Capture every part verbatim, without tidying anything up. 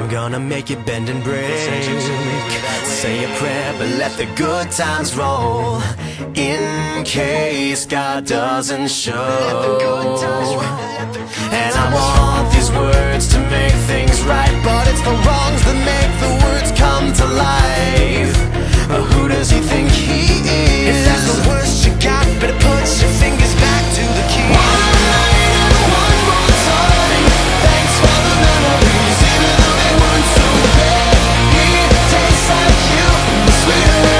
I'm gonna make you bend and break. Say a prayer, but let the good times roll, in case God doesn't show. And I want these words to make things right, but it's the wrongs that make the words come to life. Who does he think he is? If that's the worst you got, better put your fingers back to the key. One night and one more time. Thanks for the memories, even though they weren't so bad. It tastes like you, sweeter.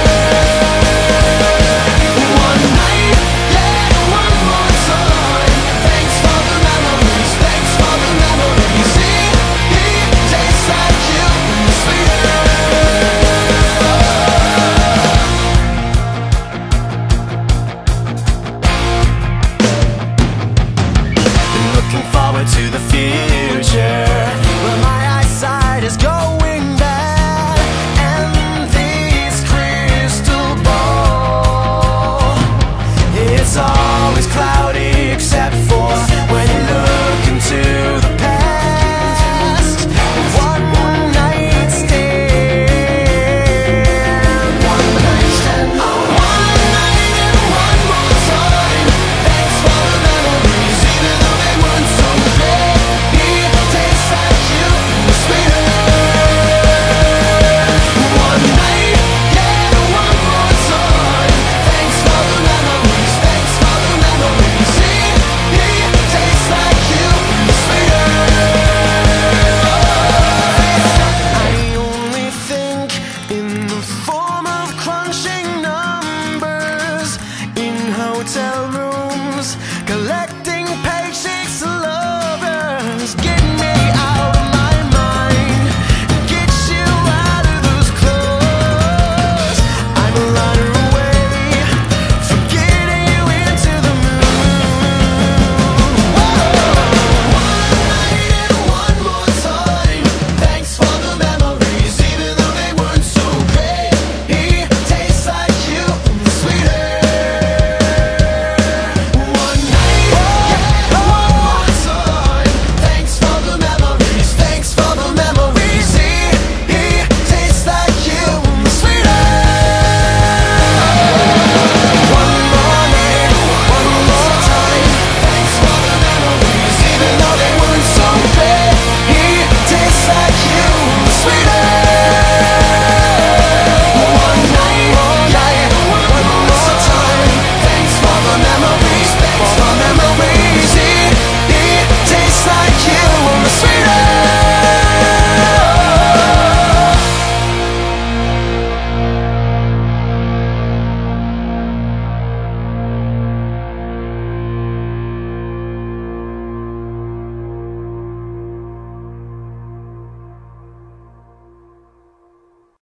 One night, yeah, one more time. Thanks for the memories, thanks for the memories. It tastes like you, sweeter. Forward to the future, but my eyesight is going bad, and this crystal ball, it's always cloudy except for when you look into the past. One night stand, one night stand, one night and one more time. Thanks for the memories, even though they weren't so bad. It tastes like you, sweeter. One night, yeah, one more time. Thanks for the memories, thanks for the memories. It tastes like you, sweeter. I only think in the form of crunching numbers in hotel rooms.